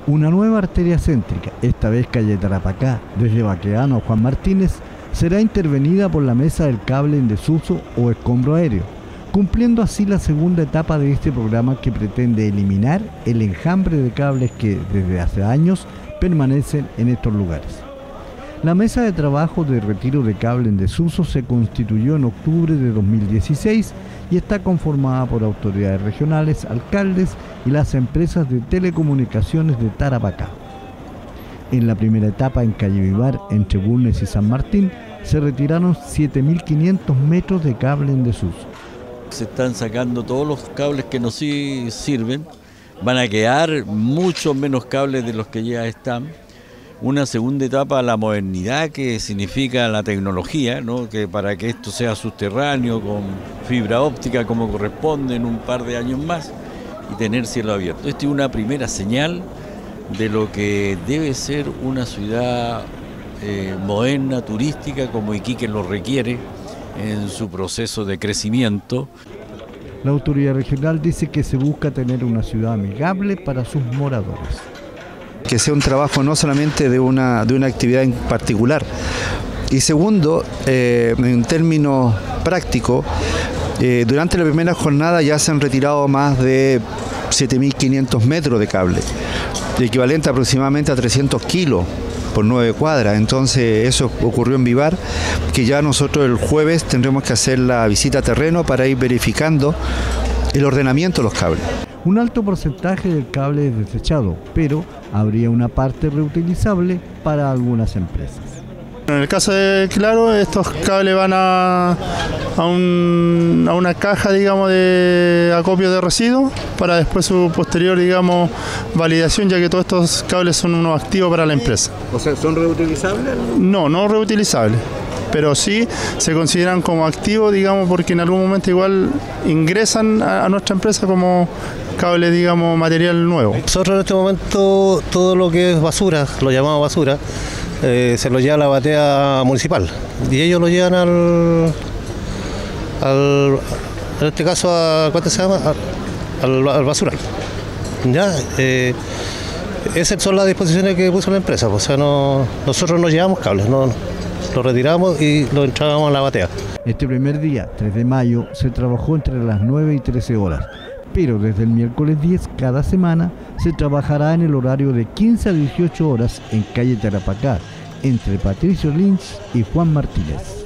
Una nueva arteria céntrica, esta vez calle Tarapacá, desde Baqueano a Juan Martínez, será intervenida por la mesa del cable en desuso o escombro aéreo, cumpliendo así la segunda etapa de este programa que pretende eliminar el enjambre de cables que desde hace años permanecen en estos lugares. La mesa de trabajo de retiro de cable en desuso se constituyó en octubre de 2016 y está conformada por autoridades regionales, alcaldes y las empresas de telecomunicaciones de Tarapacá. En la primera etapa en calle Vivar, entre Bulnes y San Martín, se retiraron 7.500 metros de cable en desuso. Se están sacando todos los cables que no sirven, van a quedar muchos menos cables de los que ya están. Una segunda etapa, la modernidad, que significa la tecnología, ¿no? Que para que esto sea subterráneo, con fibra óptica como corresponde en un par de años más, y tener cielo abierto. Esta es una primera señal de lo que debe ser una ciudad moderna, turística, como Iquique lo requiere en su proceso de crecimiento. La autoridad regional dice que se busca tener una ciudad amigable para sus moradores. Que sea un trabajo no solamente de una actividad en particular. Y segundo, en términos prácticos, durante la primera jornada ya se han retirado más de 7.500 metros de cable, equivalente aproximadamente a 300 kilos por 9 cuadras. Entonces eso ocurrió en Vivar, que ya nosotros el jueves tendremos que hacer la visita a terreno para ir verificando el ordenamiento de los cables. Un alto porcentaje del cable es desechado, pero habría una parte reutilizable para algunas empresas. En el caso de Claro, estos cables van a una caja, digamos, de acopio de residuos para después su posterior, digamos, validación, ya que todos estos cables son unos activos para la empresa. O sea, ¿son reutilizables? No reutilizables, pero sí se consideran como activos, digamos, porque en algún momento igual ingresan a nuestra empresa como cable, digamos, material nuevo. Nosotros en este momento todo lo que es basura, lo llamamos basura, se lo lleva a la batea municipal y ellos lo llevan en este caso ¿cuánto se llama? Al basural. Ya, esas son las disposiciones que puso la empresa, o sea, nosotros no llevamos cables, lo retiramos y lo entregamos a la batea. Este primer día, 3 de mayo, se trabajó entre las 9 y 13 horas, pero desde el miércoles 10 cada semana se trabajará en el horario de 15 a 18 horas en calle Tarapacá, entre Patricio Lynch y Juan Martínez.